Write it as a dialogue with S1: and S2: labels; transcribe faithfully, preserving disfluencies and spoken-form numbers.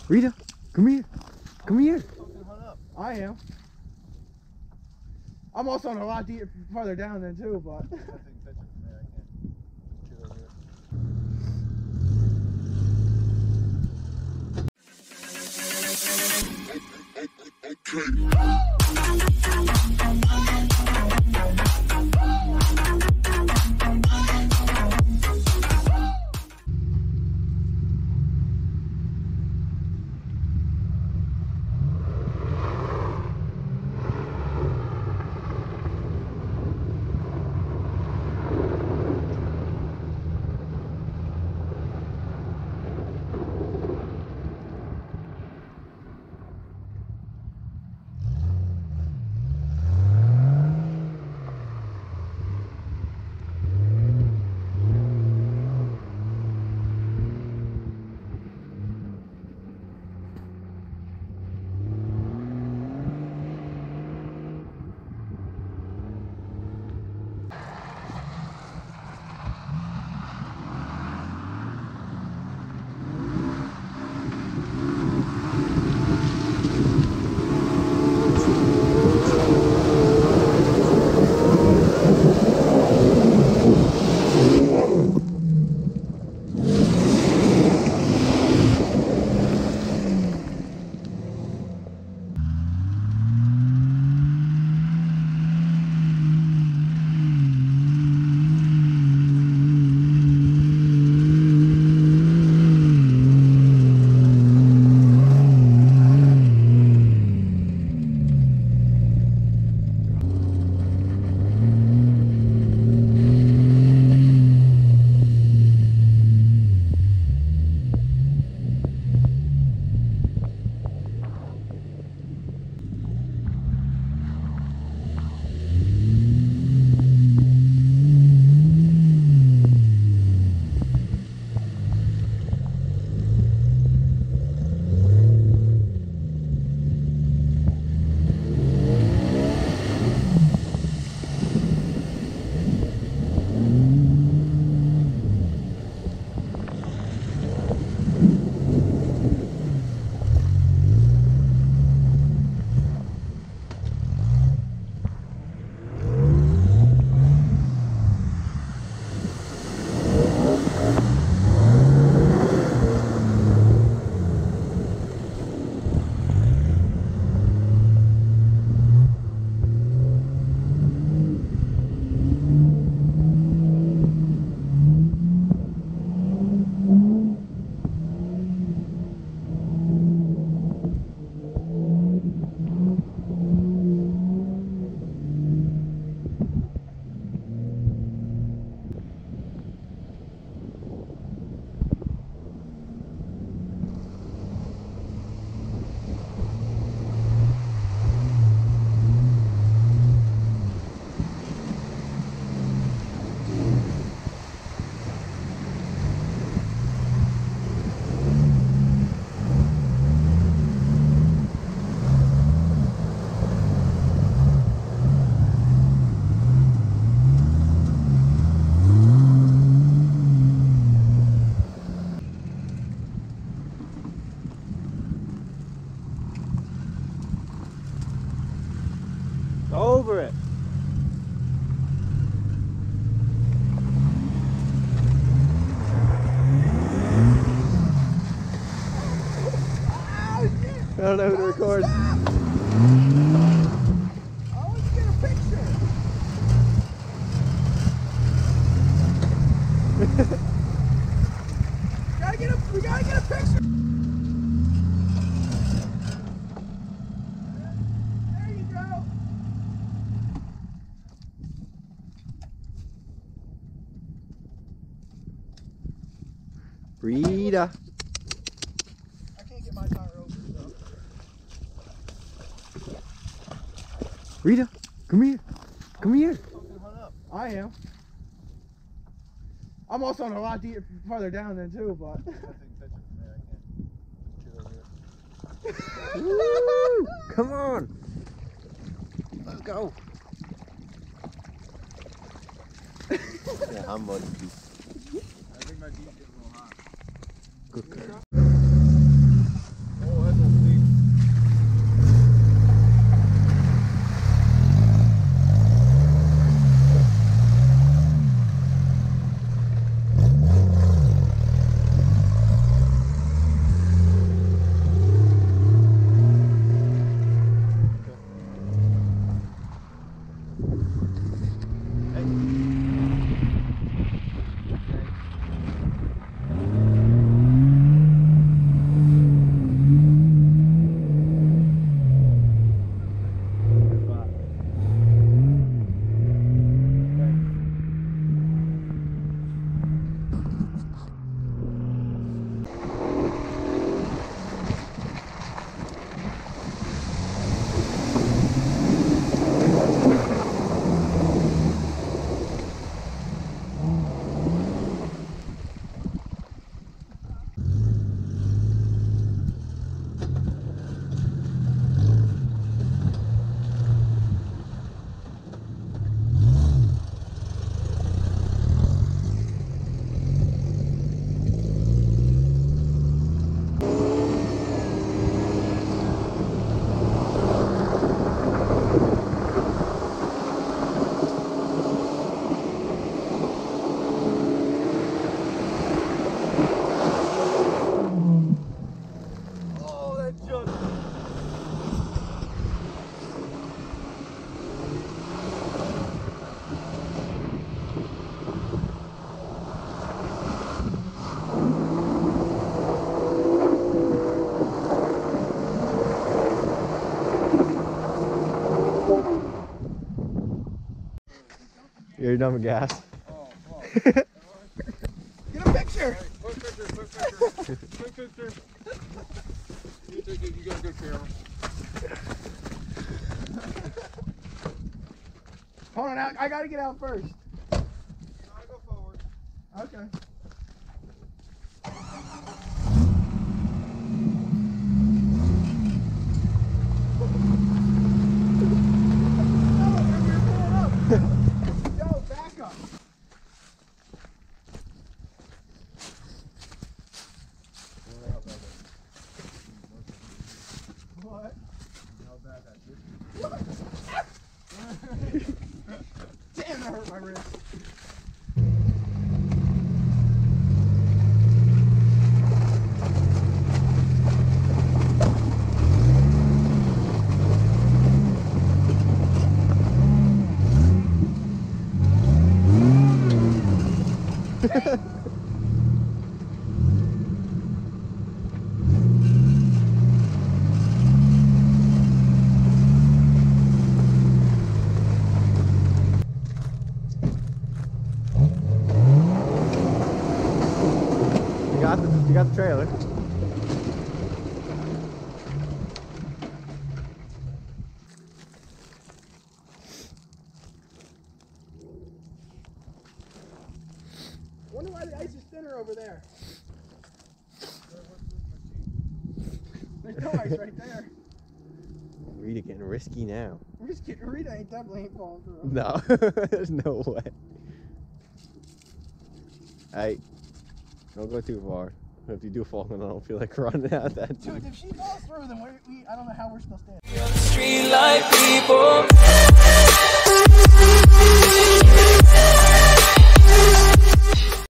S1: Rita, come here. Come here. I am. I'm also on a lot deep, farther down than too, but.
S2: Over it.
S1: I don't know who to record.
S3: I want to get a picture. gotta get a, we gotta get a picture. There you go.
S1: Rita.
S3: I can't get my tire over, so.
S1: Rita, come here. Come here. I am. I'm also on a lot deep, farther down than too, but. Woo! Come on. Let's go.
S2: Yeah, I'm muddy.
S3: I think my D's getting a little hot.
S1: Good girl. You're done with gas.
S3: Oh, come on. Get a picture.
S4: Hey, quick picture, quick picture. Quick picture. You take it, you got a good camera.
S3: Hold on, I, I gotta get out first.
S4: You gotta go forward.
S3: Okay. Yo, back up. What? Damn, that hurt my wrist.
S1: You got the, you got the trailer.
S3: Wonder why the ice is thinner over there. There's no ice right there.
S1: Rita getting risky now.
S3: We're just kidding. Rita ain't definitely ain't falling through.
S1: No, there's no way. Hey, don't go too far. If you do fall, then I don't feel like running out that
S3: Dude, if she falls through, then we, we I don't know how we're still standing.
S5: Street life people.